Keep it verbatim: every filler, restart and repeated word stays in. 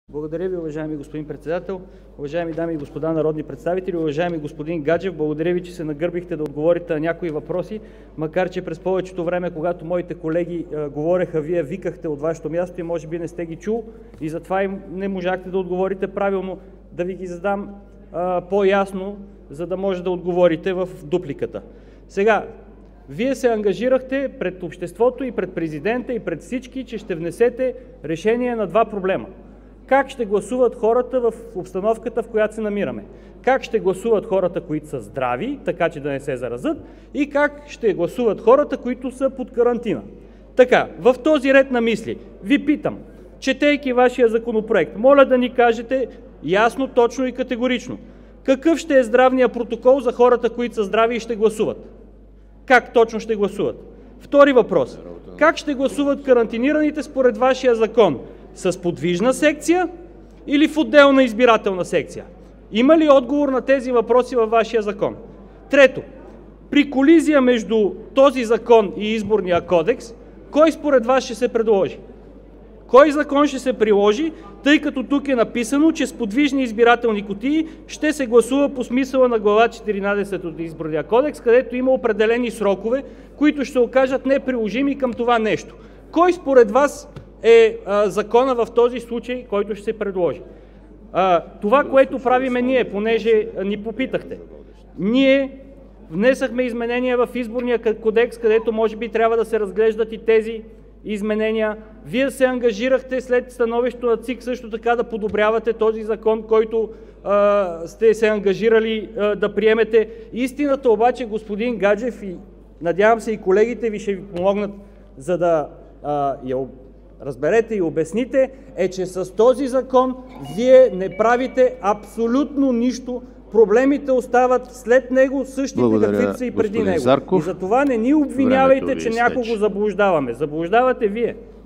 Благодаря Ви, уважаеми господин председател, уважаеми дами и господа народни представители, уважаеми господин Гаджев, благодаря Ви, че се нагърбихте да отговорите на някои въпроси, макар че през повечето време, когато моите колеги а, говореха, Вие викахте от Вашето място и може би не сте ги чул и затова им не можахте да отговорите правилно. Да Ви ги задам по-ясно, за да може да отговорите в дупликата. Сега, Вие се ангажирахте пред обществото и пред президента и пред всички, че ще внесете решение на два проблема. Как ще гласуват хората в обстановката, в която се намираме? Как ще гласуват хората, които са здрави, така че да не се заразят? И как ще гласуват хората, които са под карантина? Така, в този ред на мисли Ви питам, четейки Вашия законопроект, моля да ни кажете ясно, точно и категорично какъв ще е здравният протокол за хората, които са здрави и ще гласуват? Как точно ще гласуват? Втори въпрос. Как ще гласуват карантинираните според Вашия закон? С подвижна секция или в отделна избирателна секция? Има ли отговор на тези въпроси във Вашия закон? Трето, при колизия между този закон и Изборния кодекс, кой според Вас ще се предложи? Кой закон ще се приложи, тъй като тук е написано, че с подвижни избирателни кутии ще се гласува по смисъла на глава четиринадесета от Изборния кодекс, където има определени срокове, които ще се окажат неприложими към това нещо. Кой според Вас е а, закона в този случай, който ще се предложи? А, това, което правиме ние, понеже ни попитахте, ние внесахме изменения в Изборния кодекс, където може би трябва да се разглеждат и тези изменения. Вие се ангажирахте след становището на ЦИК също така да подобрявате този закон, който а, сте се ангажирали а, да приемете. Истината обаче, господин Гаджев, и надявам се и колегите Ви ще Ви помогнат, за да а, я разберете и обясните, е, че с този закон Вие не правите абсолютно нищо. Проблемите остават след него същите, Благодаря, каквито са и преди него. Зарков. И затова не ни обвинявайте, че някого заблуждаваме. Заблуждавате Вие.